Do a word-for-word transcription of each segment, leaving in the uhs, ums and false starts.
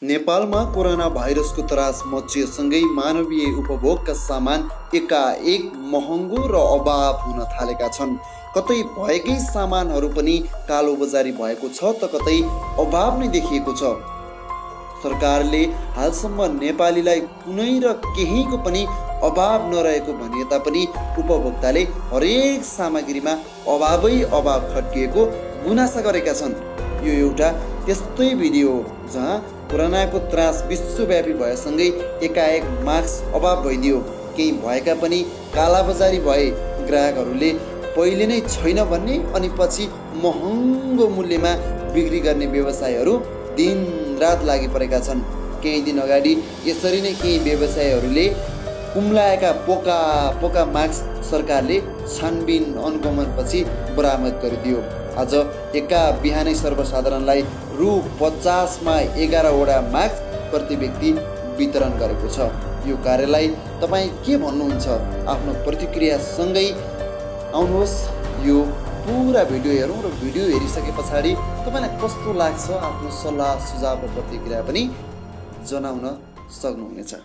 नेपालमा कोरोना भाइरसको त्रास मचिएसँगै मानवीय उपभोगका सामान एकाएक महँगो र अभाव हुन थालेका छन्। कतै भएकै सामानहरू पनि कालोबजारी भएको छ त कतै अभाव नै देखिएको छ। सरकारले हालसम्म नेपालीलाई कुनै र केहीको पनि अभाव नरहेको भनिए तापनि उपभोक्ताले हरेक सामग्रीमा अभावै अभाव खड्किएको गुनासा गरेका छन्। यो एउटा त्यस्तै भिडियो हो जहाँ कोरोनाको त्रास विश्वव्यापी भएसँगै एकाएक मास्क अभाव भइदियो। केही भएका पनि कालाबजारी भए। ग्राहकहरूले पहिले नै छैन भन्ने अनि पछि महँगो मूल्यमा बिक्री गर्ने व्यवसायहरू दिन रात लागि परेका छन्। केही दिन अगाडि यसरी नै केही व्यवसायहरूले कुम्लाएका पोका पोका मास्क सरकारले छानबिन अनुगमनपछि बरामद गरिदियो। आज एका बिहानै सर्वसाधारणलाई रु पचासमा एघारवटा मास्क प्रति व्यक्ति वितरण गरेको छ। यो कार्यलाई तपाईँ के भन्नुहुन्छ? आफ्नो प्रतिक्रियासँगै आउनुहोस् यो पुरा भिडियो हेरौँ र भिडियो हेरिसके पछाडि तपाईँलाई कस्तो लाग्छ आफ्नो सल्लाह सुझाव र प्रतिक्रिया पनि जनाउन सक्नुहुनेछ।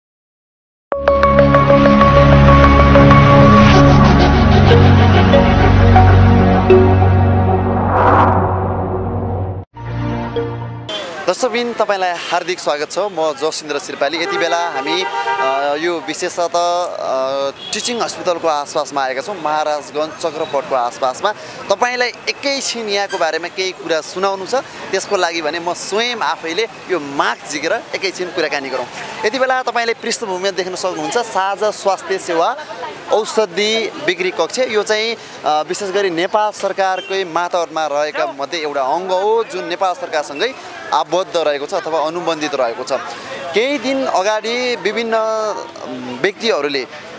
दर्शकबिन तपाईँलाई हार्दिक स्वागत छ। म जसिन्द्र श्रीपाली। यति बेला हामी यो विशेषतः टिचिङ हस्पिटलको आसपासमा आएका छौँ। महाराजगञ्ज चक्रपटको आसपासमा तपाईँलाई एकैछिन यहाँको बारेमा केही कुरा सुनाउनु छ। त्यसको लागि भने म स्वयं आफैले यो मास्क झिकेर एकैछिन कुराकानी गरौँ। यति बेला तपाईँले पृष्ठभूमिमा देख्न सक्नुहुन्छ साझा स्वास्थ्य सेवा औषधि बिक्री कक्ष। यो चाहिँ विशेष गरी नेपाल सरकारकै मातहतमा रहेका मध्ये एउटा अङ्ग हो जुन नेपाल सरकारसँगै आबद्ध रहेको छ अथवा अनुबन्धित रहेको छ। केही दिन अगाडि विभिन्न व्यक्तिहरूले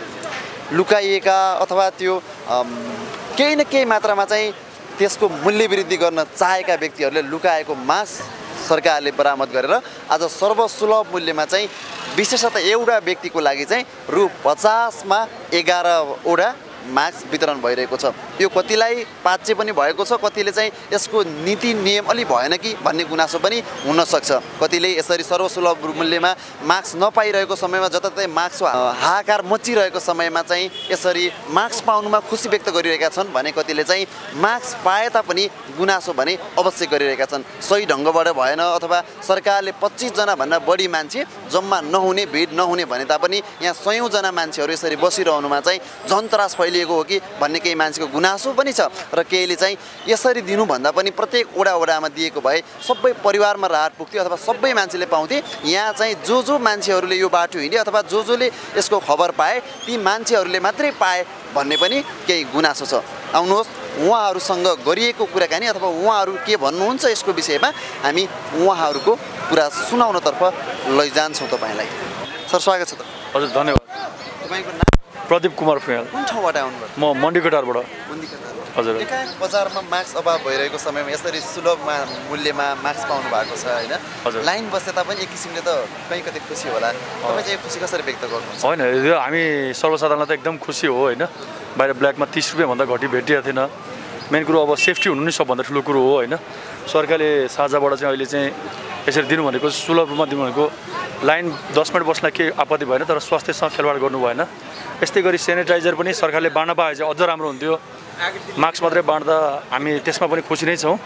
लुकाइएका अथवा त्यो केही न केही मात्रामा चाहिँ त्यसको मूल्य वृद्धि गर्न चाहेका व्यक्तिहरूले लुकाएको मास्क सरकारले बरामद गरेर आज सर्वसुलभ मूल्यमा चाहिँ विशेषतः एउटा व्यक्तिको लागि चाहिँ रु पचासमा एघारवटा मास्क वितरण भइरहेको छ। यो कतिलाई पाच्य पनि भएको छ, कतिले चाहिँ यसको नीति नियम अलि भएन कि भन्ने गुनासो पनि हुनसक्छ। कतिले यसरी सर्वसुलभ मूल्यमा मास्क नपाइरहेको समयमा जताततै मास्कको हाहाकार मचिरहेको समयमा चाहिँ यसरी मास्क पाउनुमा खुसी व्यक्त गरिरहेका छन् भने कतिले चाहिँ मास्क पाए तापनि गुनासो भने अवश्य गरिरहेका छन्। सही ढङ्गबाट भएन अथवा सरकारले पच्चिसजनाभन्दा बढी मान्छे जम्मा नहुने भिड नहुने भने तापनि यहाँ सयौँजना मान्छेहरू यसरी बसिरहनुमा चाहिँ झन् त्रास फैलिएको हो कि भन्ने केही मान्छेको गुनासो पनि छ। र केहीले चाहिँ यसरी दिनुभन्दा पनि प्रत्येक वडा वडामा दिएको भए सबै परिवारमा राहत पुग्थ्यो अथवा सबै मान्छेले पाउँथे। यहाँ चाहिँ जो जो मान्छेहरूले यो बाटो हिँडे अथवा जो जोले यसको खबर पाए ती मान्छेहरूले मात्रै पाए भन्ने पनि केही गुनासो छ। आउनुहोस् उहाँहरूसँग गरिएको कुराकानी अथवा उहाँहरू के भन्नुहुन्छ यसको विषयमा हामी उहाँहरूको कुरा सुनाउनतर्फ लैजान्छौँ तपाईँलाई। सर स्वागत छ। त हजुर धन्यवाद। तपाईँको नाम? प्रदीप कुमार फुयाल। कुन ठाउँबाट आउनुभयो? म मन्डीकटारबाट। मन्डीकटार। हजुर। एकाएक बजारमा मास्क अभाव भइरहेको समयमा यसरी सुलभ मूल्यमा मास्क पाउनु भएको छ होइन? हजुर। लाइन बसे तापनि एक किसिमले त कहीँ कतै खुसी होला। तपाईँ चाहिँ खुसी कसरी व्यक्त गर्नुहुन्छ? होइन यो हामी सर्वसाधारणलाई त एकदम खुसी हो होइन। बाहिर ब्ल्याकमा तिस रुपियाँभन्दा घटी भेटिएको थिएन। मेन कुरो अब सेफ्टी हुनु नै सबभन्दा ठुलो कुरो हो होइन। सरकारले साझाबाट चाहिँ अहिले चाहिँ यसरी दिनु भनेको सुलभ रूपमा दिनु भनेको लाइन दस मिनट बस्न केही आपत्ति भएन, तर स्वास्थ्यसँग खेलवाड गर्नु भएन। यस्तै गरी सेनिटाइजर पनि सरकारले बाँड्न पाए चाहिँ अझ राम्रो हुन्थ्यो। मास्क मात्रै बाँड्दा हामी त्यसमा पनि खुसी नै छौँ।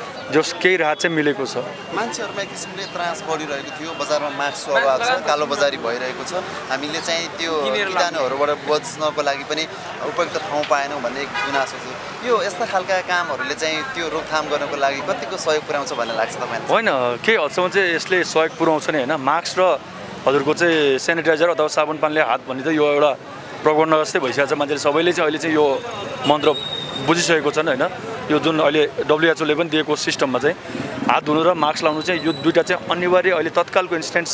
जस केही राहत चाहिँ मिलेको छ। मान्छेहरूमा एक किसिमले त्रास बढिरहेको थियो। बजारमा मास्कको अभाव छ, कालोबजारी भइरहेको छ। हामीले चाहिँ त्यो कीटाणुहरूबाट बच्नको लागि पनि उपयुक्त ठाउँ पाएनौँ भन्ने एक गुनासो छ। यो यस्ता खालका कामहरूले चाहिँ त्यो रोकथाम गर्नको लागि कतिको सहयोग पुर्याउँछ भन्ने लाग्छ तपाईँलाई? होइन केही हदसम्म चाहिँ यसले सहयोग पुर्याउँछ नि होइन। मास्क र हजुरको चाहिँ सेनिटाइजर अथवा साबुन पानीले हात भन्ने त यो एउटा प्रगण्ड जस्तै भइसकेको छ। मान्छेले सबैले चाहिँ अहिले चाहिँ यो मन्त्र बुझिसकेको छन् होइन। यो जुन अहिले डब्लुएचओले पनि दिएको सिस्टममा चाहिँ हात धुनु र मास्क लाउनु चाहिँ यो दुईवटा चाहिँ अनिवार्य अहिले तत्कालको इन्स्टेन्स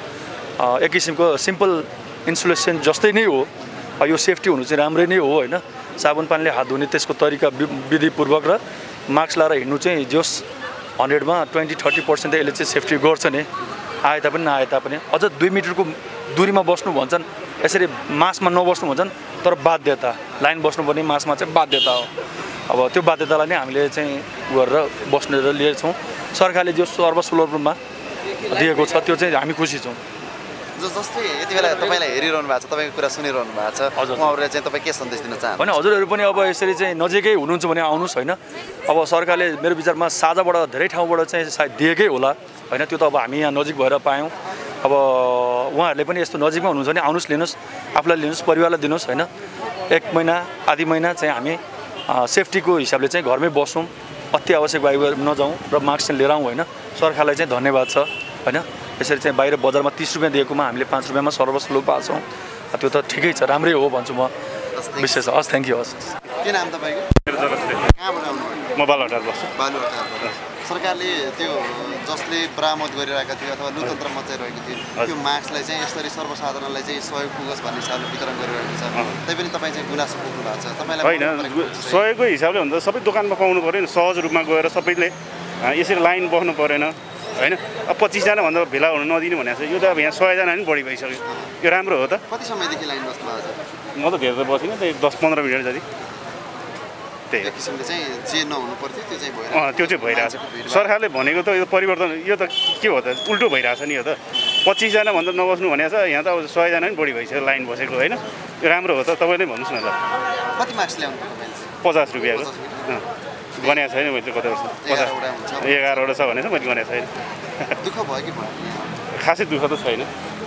एक किसिमको सिम्पल इन्सुलेसन जस्तै नै हो। यो सेफ्टी हुनु चाहिँ राम्रै नै हो होइन। साबुन पानीले हात धुने त्यसको तरिका विधिपूर्वक र मास्क लाएर हिँड्नु चाहिँ जोस हन्ड्रेडमा ट्वेन्टी थर्टी पर्सेन्ट यसले चाहिँ सेफ्टी गर्छ नि। आए तापनि नआए तापनि अझ दुई मिटरको दूरीमा बस्नु भन्छन्, यसरी मास्कमा नबस्नु भन्छन्, तर बाध्यता लाइन बस्नुपर्ने मास्कमा चाहिँ बाध्यता हो। अब त्यो बाध्यतालाई नै हामीले चाहिँ गरेर बस्ने र लिएछौँ। सरकारले जो सर्वसुलभ रूपमा दिएको छ त्यो चाहिँ हामी खुसी छौँ। जो जसले यति बेला तपाईँलाई हेरिरहनु भएको छ, तपाईँको कुरा सुनिरहनु भएको छ, उहाँहरूलाई चाहिँ तपाईँ के सन्देश दिन चाहनुहुन्छ? होइन हजुरहरू पनि अब यसरी चाहिँ नजिकै हुनुहुन्छ भने आउनुहोस् होइन। अब सरकारले मेरो विचारमा साझाबाट धेरै ठाउँबाट चाहिँ सायद दिएकै होला होइन। त्यो त अब हामी यहाँ नजिक भएर पायौँ। अब उहाँहरूले पनि यस्तो नजिकमा हुनुहुन्छ भने आउनुहोस्, लिनुहोस्, आफूलाई लिनुहोस्, परिवारलाई दिनुहोस् होइन। एक महिना आधी महिना चाहिँ हामी सेफ्टीको हिसाबले चाहिँ घरमै बसौँ, अति आवश्यक बाहिर नजाउँ र मास्क चाहिँ लिएर आउँ होइन। सरकारलाई चाहिँ धन्यवाद छ होइन। यसरी चाहिँ बाहिर बजारमा तिस रुपियाँ दिएकोमा हामीले पाँच रुपियाँमा सर्वसुलभ पाउँछौँ, त्यो त ठिकै छ, राम्रै हो भन्छु म विशेष। हस्, थ्याङ्क यू। हस्। के नाम तपाईँको? कहाँबाट आउनुभयो? म बालुवाटार बस्छु। बालुवाटार। सरकारले त्यो जसले बरामद गरिरहेका थियो अथवा लोकतन्त्र मचाइरहेको थियो त्यो मास्कलाई चाहिँ यसरी सर्वसाधारणलाई चाहिँ सहयोग पुगोस् भन्ने हिसाबले वितरण गरिरहेको छ, तैपनि तपाईँ चाहिँ गुनासो पुग्नु भएको छ। तपाईँलाई होइन, सहयोगको हिसाबले भन्दा सबै दोकानमा पाउनु पऱ्यो नि, सहज रूपमा गएर सबैले यसरी लाइन बस्नु परेन होइन। अब पच्चिसजना भन्दा भेला हुनु नदिने भनेको छ, यो त अब यहाँ सयजना नि बढी भइसक्यो, यो राम्रो हो त। कति समयदेखि लाइन बस्नु भएको छ? म त धेरै त बसिनँ, त्यही दस पन्ध्र मिनट जति। त्यही एक किसिमले चाहिँ जे नहुनु पर्थ्यो त्यो चाहिँ भइरहेको अँ त्यो चाहिँ भइरहेछ। सरकारले भनेको त यो परिवर्तन, यो त के हो त, उल्टो भइरहेछ नि यो त। पच्चिसजना भन्दा नबस्नु भनेको छ, यहाँ त अब सयजना नि बढी भइसक्यो लाइन बसेको होइन। यो राम्रो हो त, तपाईँ नै भन्नुहोस् न त। कति मास्क ल्याउनु पर्छ? पचास रुपियाँको गनेको छैन मैले कता पचास एघारवटा छ भनेको मैले गनेको छैन। दुःख भयो कि भयो? खासै दुःख त छैन।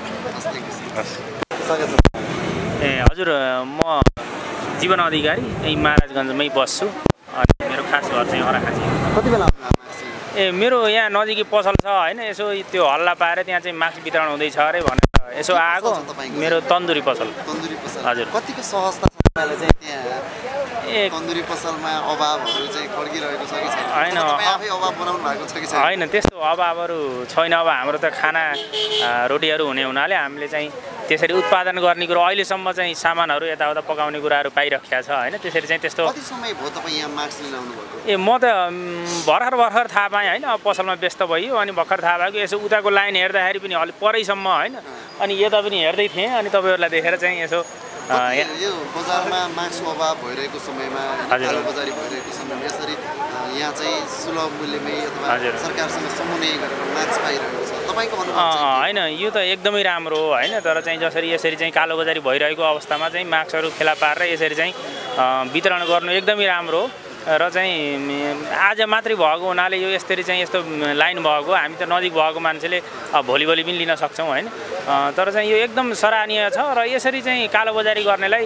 ए हजुर, म जीवन अधिकारी यही महाराजगञ्जमै बस्छु अनि मेरो खास घर चाहिँ अराखाँची। कति बेला ए मेरो यहाँ नजिकै पसल छ होइन, यसो त्यो हल्ला पाएर त्यहाँ चाहिँ मास्क वितरण हुँदैछ अरे भनेर यसो आएको। मेरो तन्दुरी पसल। तन्दुरी पसल हजुर। कतिको सहजता छ तपाईँलाई चाहिँ त्यहाँ ए तन्दुरी पसलमा अभावहरू चाहिँ खड्किरहेको छ कि छैन? होइन, आफै अभाव बनाउनु भएको छ कि छैन? होइन, त्यस्तो अभावहरू छैन। अब हाम्रो त खाना रोटीहरू हुने हुनाले हामीले चाहिँ त्यसरी उत्पादन गर्ने कुरो अहिलेसम्म चाहिँ सामानहरू यताउता पकाउने कुराहरू पाइराखेको छ होइन। त्यसरी चाहिँ त्यस्तो कति समय भयो तपाईँ यहाँ मास्क लिन आउनु भएको? ए म त भर्खर भर्खर थाहा पाएँ होइन। अब पसलमा व्यस्त भइयो अनि भर्खर थाहा भयो कि यसो उताको लाइन हेर्दाखेरि पनि अलिक परैसम्म होइन, अनि यता पनि हेर्दै थिएँ अनि तपाईँहरूलाई देखेर चाहिँ यसो यो बजारमा मास्क अभाव भइरहेको समयमा, कालोबजारी भइरहेको समयमा यसरी यहाँ चाहिँ सुलभ मूल्यमै अथवा सरकारसँग समन्वय गरेर मास्क पाइरहेको छ, तपाईँको अनुभव होइन? यो त एकदमै राम्रो हो होइन। तर चाहिँ जसरी यसरी चाहिँ कालोबजारी भइरहेको अवस्थामा चाहिँ मास्कहरू फेला पारेर यसरी चाहिँ वितरण गर्नु एकदमै राम्रो हो। र चाहिँ आज मात्रै भएको हुनाले यो यसरी चाहिँ यस्तो लाइन भएको, हामी त नजिक भएको मान्छेले भोलिभोलि पनि लिन सक्छौँ होइन। तर चाहिँ यो एकदम सराहनीय छ र यसरी चाहिँ कालोबजारी गर्नेलाई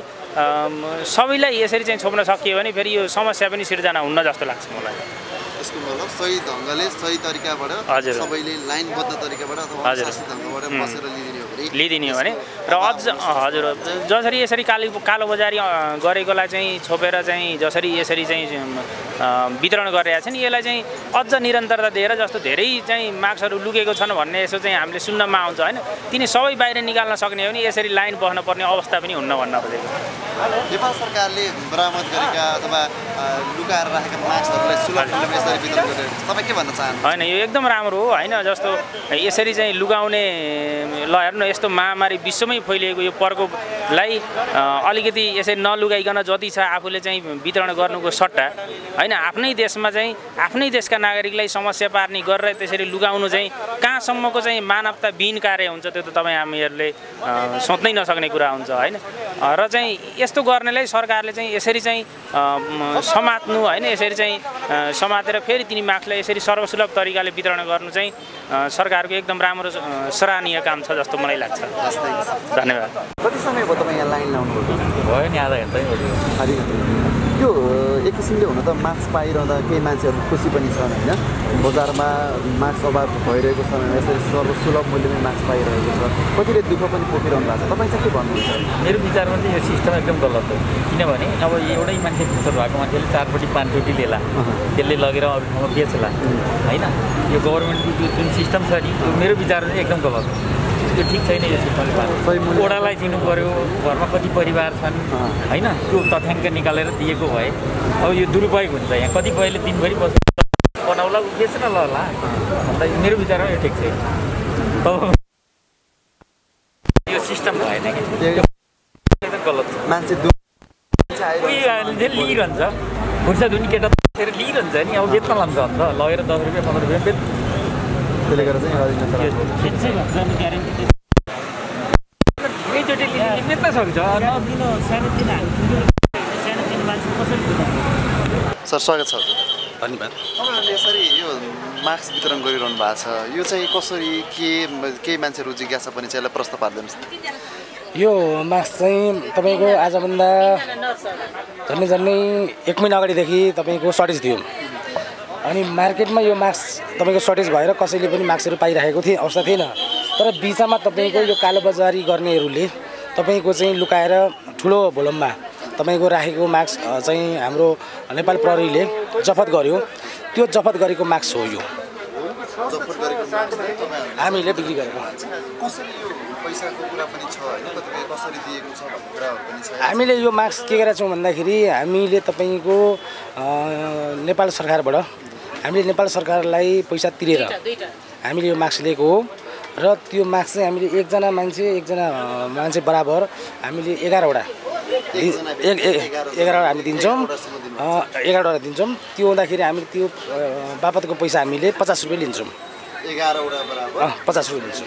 सबैलाई यसरी चाहिँ छोप्न सकियो भने फेरि यो समस्या पनि सिर्जना हुन्न जस्तो लाग्छ मलाई। यसको मतलब सही ढङ्गले सही तरिकाबाट सबैले लाइनबद्ध तरिकाबाट अथवा शासित ढङ्गबाट बसेर लिदिने हो भने लिदिने हो भने र अझ हजुर जसरी यसरी कालो कालोबजारी गरेकोलाई चाहिँ छोपेर चाहिँ जसरी यसरी चाहिँ वितरण गरिरहेका छन् यसलाई चाहिँ अझ निरन्तरता दिएर जस्तो धेरै चाहिँ मार्क्सहरू लुकेको छन् भन्ने यसो चाहिँ हामीले सुन्नमा आउँछ होइन। तिनी सबै बाहिर निकाल्न सक्ने हो भने यसरी लाइन बस्न पर्ने अवस्था पनि हुन्न भन्न खोजेको। नेपाल सरकारले बरामद गरेका अथवा लुकाएर राखेका मास्कहरूलाई सुलभ मूल्यमा यसरी वितरण गरिरहेको छ, तपाईँ के भन्न चाहनुहुन्छ? होइन, यो एकदम राम्रो हो होइन। जस्तो यसरी चाहिँ लुगाउने ल हेर्नु न, यस्तो महामारी विश्वमै फैलिएको यो प्रकोपलाई अलिकति यसरी नलुगाइकन जति छ आफूले चाहिँ वितरण गर्नुको सट्टा होइन, आफ्नै देशमा चाहिँ आफ्नै देशका नागरिकलाई समस्या पार्ने गरेर त्यसरी लुगाउनु चाहिँ कहाँसम्मको चाहिँ मानवताविहीन कार्य हुन्छ त्यो त तपाईँ हामीहरूले सोच्नै नसक्ने कुरा हुन्छ होइन। र चाहिँ यस्तो गर्नेलाई सरकारले चाहिँ यसरी चाहिँ समात्नु होइन, यसरी चाहिँ समातेर फेरि तिनी मार्क्सलाई यसरी सर्वसुलभ तरिकाले वितरण गर्नु चाहिँ सरकारको एकदम राम्रो सराहनीय काम छ जस्तो मलाई लाग्छ। धन्यवाद। कति समय भयो तपाईँ यहाँ लाइन लाउनु भयो नि? आधा घन्टै भयो। यो एक किसिमले हुन त मास्क पाइरहँदा केही मान्छेहरू खुसी पनि छन् होइन। बजारमा मास्क अभाव भइरहेको समयमा यसरी सर्वसुलभ मूल्यमै मास्क पाइरहेको छ, कतिले दुःख पनि पोखिरहनु भएको छ, तपाईँ चाहिँ के भन्नुहुन्छ? मेरो विचारमा चाहिँ यो सिस्टम एकदम गलत हो। किनभने अब एउटै मान्छे फुर्सद भएको मान्छेले चारपट्टि पाँचचोटि लिएला, त्यसले लगेर अरू ठाउँमा बेच्ला होइन। यो गभर्मेन्टको जुन सिस्टम छ नि त्यो मेरो विचारमा चाहिँ एकदम गलत हो, त्यो ठिक छैन। यो सिस्टमले ओडालाई चिन्नु पऱ्यो, घरमा कति परिवार छन् होइन, त्यो तथ्याङ्क निकालेर दिएको भए अब यो दुरुपयोग हुन्छ। यहाँ कतिपयले दिनभरि बसेर बनाउला बेच्न ल होला अन्त मेरो विचारमा यो ठिक छैन। यो सिस्टम भएन कि एकदम गलत छ। मान्छे उयो लिइरहन्छ फुर्सद हुने केटा लिइरहन्छ नि, अब बेच्न लान्छ अन्त लगेर दस रुपियाँ पन्ध्र रुपियाँ बेच त्यसले गर्दा चाहिँ राजेन्द्र जाने ग्यारेन्टी एकैचोटि लिने त सक्छ नदिनु सानोतिनो हामी सानोतिनो मान्छे कसरी दिनु सर स्वागत छ हजुर धन्यवाद। तपाईँहरूले यसरी यो मास्क वितरण गरिरहनु भएको छ यो चाहिँ कसरी के केही मान्छेहरू जिज्ञासा पनि छ यसलाई प्रश्न पार्दैछ यो मास्क चाहिँ तपाईँको आजभन्दा झन्डै झन्डै एक महिना अगाडिदेखि तपाईँको सर्टेज थियो अनि मार्केटमा यो मास्क तपाईँको सर्टेज भएर कसैले पनि मास्कहरू पाइरहेको थिए अवस्था थिएन तर बिचमा तपाईँको यो कालोबजारी गर्नेहरूले तपाईँको चाहिँ लुकाएर ठुलो भोलममा तपाईँको राखेको मास्क चाहिँ हाम्रो नेपाल प्रहरीले जफत गर्यो त्यो जफत गरेको मास्क हो यो जफत गरेको हामीले बिक्री गरेको कसरी यो पैसाको कुरा पनि छ हैन कतिपय कसरी दिएको छ भन्ने कुराहरू पनि छ हामीले यो मास्क के गरेका छौँ भन्दाखेरि हामीले तपाईँको नेपाल सरकारबाट हामीले नेपाल सरकारलाई पैसा तिरेर हामीले यो मास्क लिएको हो र त्यो मास्क चाहिँ हामीले एकजना मान्छे एकजना मान्छे बराबर हामीले एघारवटा एक एघारवटा हामी दिन्छौँ एघारवटा दिन्छौँ त्यो हुँदाखेरि हामीले त्यो बापतको पैसा हामीले पचास रुपियाँ लिन्छौँ एघारवटा बराबर पचास रुपियाँ लिन्छौँ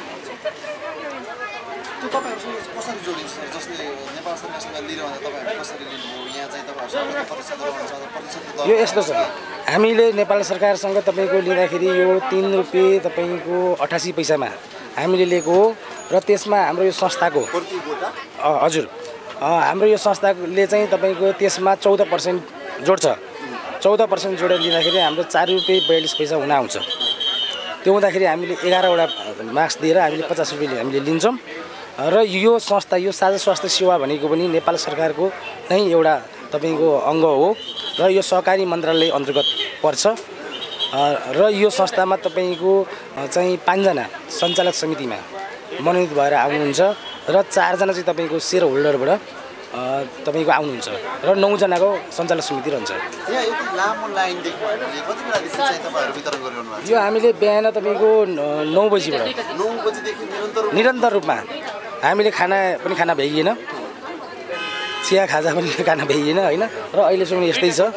त्यो तपाईँहरूसँग कसरी जोडिन्छ सर जस्तै नेपाल सरकारसँग लिइरहँदा तपाईँहरू कसरी लिनुभयो यहाँ चाहिँ तपाईँहरूसँग प्रतिशत रहन्छ प्रतिशत यो यस्तो छ हामीले नेपाल सरकारसँग तपाईँको लिँदाखेरि यो तिन रुपियाँ तपाईँको अठासी पैसामा हामीले लिएको हो र त्यसमा हाम्रो यो संस्थाको हजुर हाम्रो यो संस्थाले चाहिँ तपाईँको त्यसमा चौध पर्सेन्ट जोड्छ चौध पर्सेन्ट जोडेर लिँदाखेरि हाम्रो चार रुपियाँ बयालिस पैसा हुन आउँछ त्यो हुँदाखेरि हामीले एघारवटा मास्क दिएर हामीले पचास रुपियाँ हामीले लिन्छौँ र यो संस्था यो साझा स्वास्थ्य सेवा भनेको पनि नेपाल सरकारको नै एउटा तपाईँको अङ्ग हो र यो सहकारी मन्त्रालय अन्तर्गत पर्छ र यो संस्थामा तपाईँको चाहिँ पाँचजना सञ्चालक समितिमा मनोनित भएर आउनुहुन्छ र चारजना चाहिँ तपाईँको सेयर होल्डरबाट तपाईँको आउनुहुन्छ र नौजनाको सञ्चालक समिति रहन्छ यो हामीले बिहान तपाईँको नौ बजीबाट निरन्तर रूपमा हामीले खाना पनि खाना भ्याइएन चिया खाजा पनि खाना भ्याइएन होइन र अहिलेसम्म यस्तै छ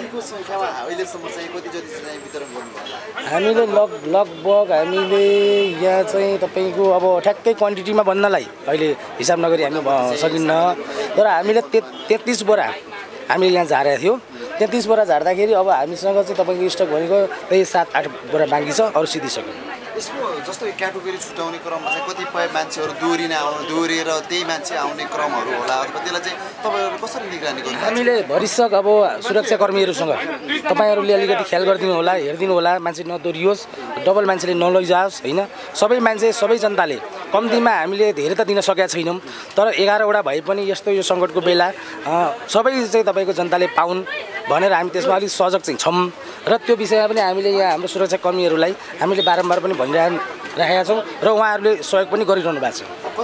हामीले लग लगभग हामीले यहाँ चाहिँ तपाईँको अब ठ्याक्कै क्वान्टिटीमा भन्नलाई अहिले हिसाब नगरी हामी सकिन्न तर हामीले ते तेत्तिस बोरा हामीले यहाँ झारेको थियो तेत्तिस बोरा झार्दाखेरि अब हामीसँग चाहिँ तपाईँको स्टक भनेको त्यही सात आठ बोरा बाँकी छ अरू सिधिसक्यो यसको जस्तो क्याटेगोरी छुट्याउने क्रममा चाहिँ कतिपय मान्छेहरू दोहोरिन आउनु दोहोरिएर त्यही मान्छे आउने क्रमहरू होला अथवा त्यसलाई चाहिँ तपाईँहरू कसरी निगरानी गर्नु हामीले भरिसक अब सुरक्षाकर्मीहरूसँग तपाईँहरूले अलिकति ख्याल गरिदिनु होला हेरिदिनु होला मान्छे नदोरियोस् डबल मान्छेले नलैजाओस् होइन सबै मान्छे सबै जनताले कम्तीमा हामीले धेरै त दिन सकेका छैनौँ तर एघारवटा भए पनि यस्तो यो सङ्कटको बेला सबै चाहिँ तपाईँको जनताले पाउन् भनेर हामी त्यसमा अलिक सजग चाहिँ छौँ र त्यो विषयमा पनि हामीले यहाँ हाम्रो सुरक्षाकर्मीहरूलाई हामीले बारम्बार पनि भनिरहेका छौँ र उहाँहरूले सहयोग पनि गरिरहनु भएको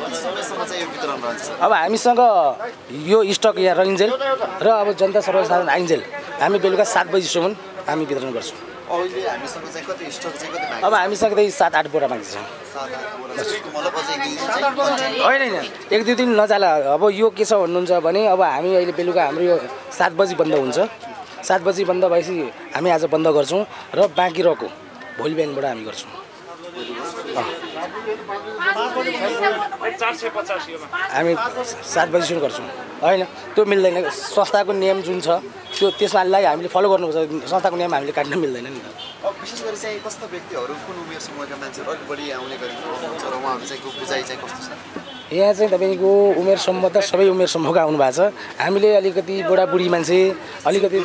छ अब हामीसँग यो स्टक यहाँ रहिन्जेल र अब जनता सर्वसाधारण आइन्जेल हामी बेलुका सात बजीसम्म हामी वितरण गर्छौँ अब हामीसँग त्यही सात आठ बोरा बाँकी छ होइन होइन एक दुई दिन नजाला अब यो के छ भन्नुहुन्छ भने अब हामी अहिले बेलुका हाम्रो यो सात बजी बन्द हुन्छ सात बजी बन्द भएपछि हामी आज बन्द गर्छौँ र बाँकी रहेको भोलि बिहानबाट हामी गर्छौँ हामी सात बजीसम्म गर्छौँ होइन त्यो मिल्दैन संस्थाको नियम जुन छ त्यो त्यसमालाई हामीले फलो गर्नुपर्छ संस्थाको नियम हामीले काट्न मिल्दैन नि त विशेष गरी चाहिँ कस्ता व्यक्तिहरू कुन उमेर समूहका मान्छेहरू अलिक बढी आउने गरेको हुन्छ र उहाँहरू चाहिँ बुझाइ चाहिँ कस्तो छ यहाँ चाहिँ तपाईँको उमेर समूह त सबै उमेर समूहका आउनु भएको छ हामीले अलिकति बुढाबुढी मान्छे अलिकति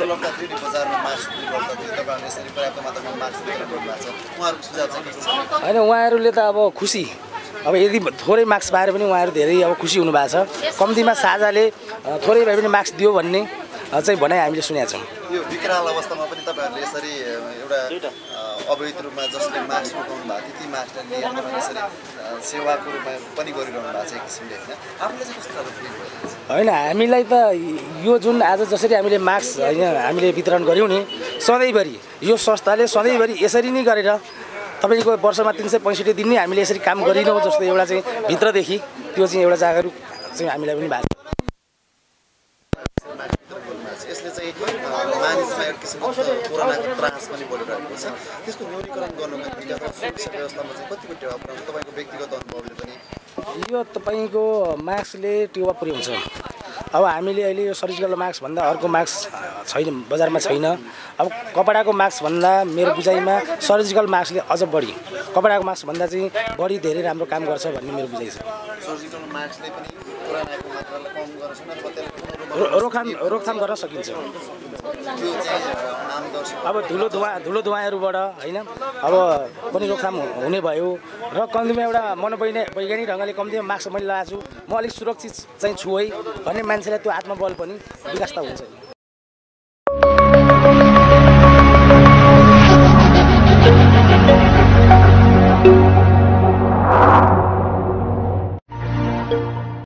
होइन उहाँहरूले त अब खुसी अब यदि थोरै मार्क्स पाएर पनि उहाँहरू धेरै अब खुसी हुनुभएको छ कम्तीमा साझाले थोरै भए पनि मार्क्स दियो भन्ने चाहिँ भनाइ हामीले सुनेका छौँ यो विकराल अवस्थामा पनि तपाईँहरूले यसरी एउटा अवैध रूपमा जसले मास्क उठाउनु भएको थियो ती मास्कलाई लिएर तपाईँले यसरी सेवाको रूपमा पनि गरिरहनु भएको छ एक किसिमले होइन आफूले चाहिँ कस्तो खालको फिल भइरहेको छ होइन हामीलाई त यो जुन आज जसरी हामीले मास्क होइन हामीले वितरण गऱ्यौँ नि सधैँभरि यो संस्थाले सधैँभरि यसरी नै गरेर तपाईँको वर्षमा तिन सय पैँसठी दिन नै हामीले यसरी काम गरिनौँ जस्तो एउटा चाहिँ भित्रदेखि त्यो चाहिँ एउटा जागरुक चाहिँ हामीलाई पनि भएको यसले चाहिँ मानिसमा एक किसिमको कोरोनाको त्रास पनि बढिरहेको छ त्यसको न्यूनीकरण गर्नुका निम्ति अथवा सुरक्षा व्यवस्थामा चाहिँ कतिको टेवा पुर्याउँछ तपाईँको व्यक्तिगत अनुभवले पनि यो तपाईँको मास्कले टेवा पुर्याउँछ अब हामीले अहिले यो सर्जिकल मास्क भन्दा अर्को मास्क छैन बजारमा छैन अब कपडाको मास्क भन्दा मेरो बुझाइमा सर्जिकल मास्कले अझ बढी कपडाको मास्क भन्दा चाहिँ बढी धेरै राम्रो काम गर्छ भन्ने मेरो बुझाइ छ सर्जिकल मास्कले पनि कोरोनाको मात्रालाई कम गर्न सक्छ अथवा त्यसले रोकथाम रोकथाम गर्न सकिन्छ त्यो चाहिँ आम दर्शक अब धुलो धुवा धुलो धुवाहरूबाट होइन अब पनि रोकथाम हुने भयो र कम्तीमा एउटा मनोवैज्ञानिक ढङ्गले कम्तीमा मास्क मैले लगाएको छु म अलिक सुरक्षित चाहिँ छु है भन्ने मान्छेलाई त्यो आत्मबल पनि विकास त हुन्छ